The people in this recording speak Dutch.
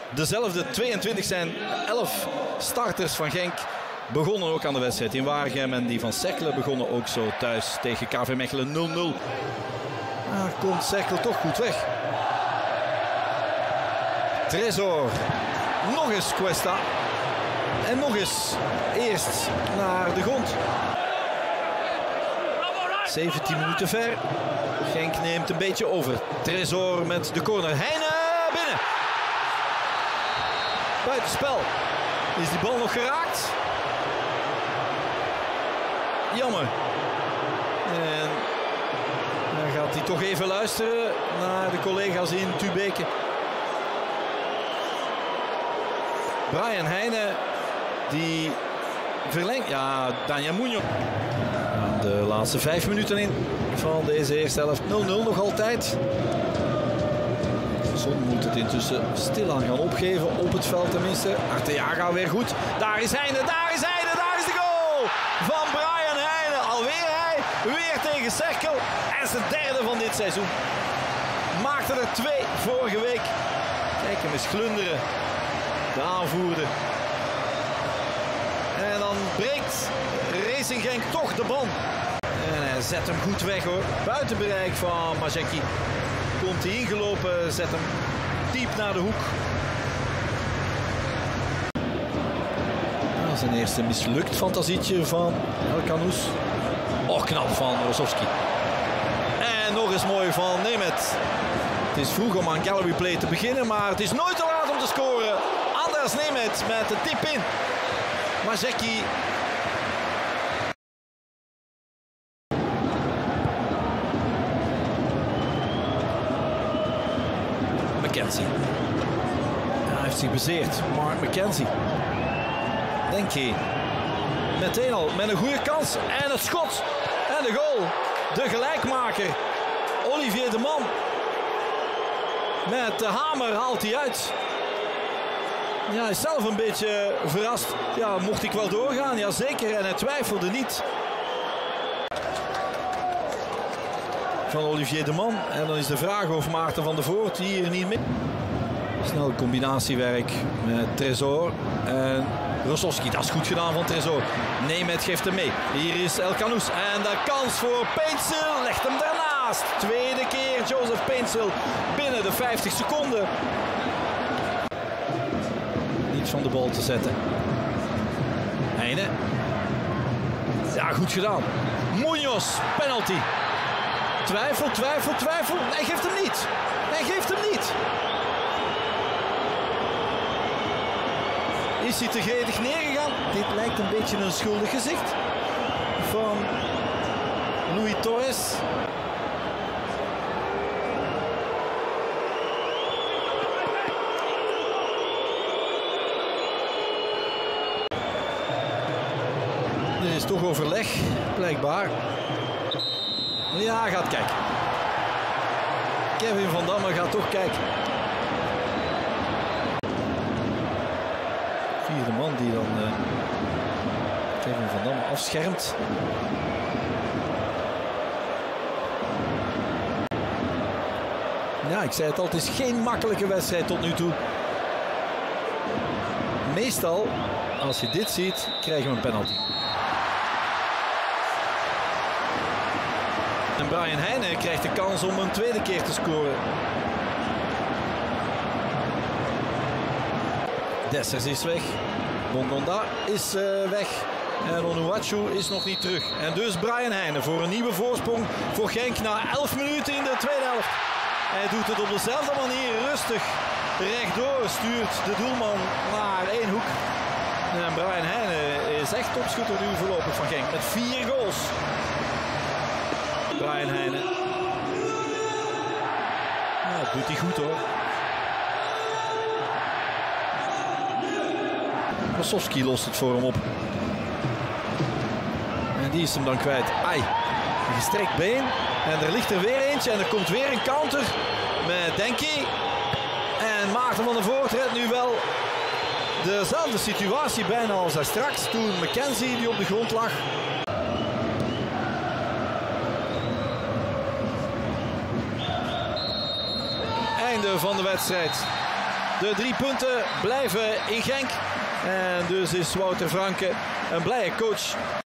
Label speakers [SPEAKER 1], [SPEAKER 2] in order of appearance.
[SPEAKER 1] dezelfde 22 zijn 11 starters van Genk begonnen ook aan de wedstrijd in Waregem. En die van Cercle begonnen ook zo thuis tegen KV Mechelen 0-0. Daar komt Cercle toch goed weg. Tresor. Nog eens Cuesta. En nog eens eerst naar de grond. 17 minuten ver. Genk neemt een beetje over. Tresor met de corner. Heine binnen. Buitenspel. Is die bal nog geraakt? Jammer. En dan gaat hij toch even luisteren naar de collega's in Tubeke. Brian Heine die verlengt. Ja, Daniel Muñoz. De laatste 5 minuten in van deze eerste helft. 0-0 nog altijd. Zon moet het intussen stilaan gaan opgeven. Op het veld tenminste. Arteaga weer goed. Daar is Heine, daar is Heine, daar is de goal van Brian Heine. Alweer hij, weer tegen Cercle. En zijn derde van dit seizoen. Maakte er 2 vorige week. Kijk hem eens glunderen. De aanvoerder. En dan breekt Racing Genk toch de bal. En hij zet hem goed weg hoor. Buiten bereik van Majecki. Komt hij ingelopen, zet hem diep naar de hoek. Nou, zijn eerste mislukt fantasietje van Elkanous. Oh, knap van Rosowski. En nog eens mooi van Nemeth. Het is vroeg om aan gallery play te beginnen, maar het is nooit te laat om te scoren. Anders Nemeth met de tip in. Majecki. McKenzie. Hij heeft zich bezeerd. Mark McKenzie. Denk je. Meteen al met een goede kans. En het schot. En de goal. De gelijkmaker. Olivier de Man. Met de hamer haalt hij uit. Ja, hij is zelf een beetje verrast. Ja, mocht ik wel doorgaan? Jazeker. En hij twijfelde niet. Van Olivier de Man. En dan is de vraag of Maarten van der Voort hier niet mee. Snel combinatiewerk met Tresor en Rosowski. Dat is goed gedaan van Tresor. Nemeth geeft hem mee. Hier is Elkanous. En de kans voor Peensel legt hem daarnaast. Tweede keer Joseph Peensel binnen de 50 seconden. Niet van de bal te zetten. Heine. Ja, goed gedaan. Muñoz, penalty. Twijfel, twijfel, twijfel. Hij geeft hem niet. Hij geeft hem niet. Is hij te gretig neergegaan? Dit lijkt een beetje een schuldig gezicht van Louis Torres. Er is toch overleg, blijkbaar. Ja, gaat kijken. Kevin van Damme gaat toch kijken. Vierde man die dan Kevin van Damme afschermt. Ja, ik zei het al, het is geen makkelijke wedstrijd tot nu toe. Meestal, als je dit ziet, krijgen we een penalty. En Brian Heine krijgt de kans om een tweede keer te scoren. Dessers is weg. Bongonda is weg. En Onuachu is nog niet terug. En dus Brian Heine voor een nieuwe voorsprong voor Genk na 11 minuten in de tweede helft. Hij doet het op dezelfde manier rustig rechtdoor. Stuurt de doelman naar één hoek. En Brian Heine is echt topschutter nu voorlopig van Genk met 4 goals. Brian Heine. Ja, dat doet hij goed hoor. Rosowski lost het voor hem op. En die is hem dan kwijt. Ai, een gestrekt been. En er ligt er weer eentje. En er komt weer een counter met Denki. En Maarten van der Voort redt nu wel dezelfde situatie bijna als daar straks. Toen McKenzie die op de grond lag. Einde van de wedstrijd. De 3 punten blijven in Genk. En dus is Wouter Franke een blije coach.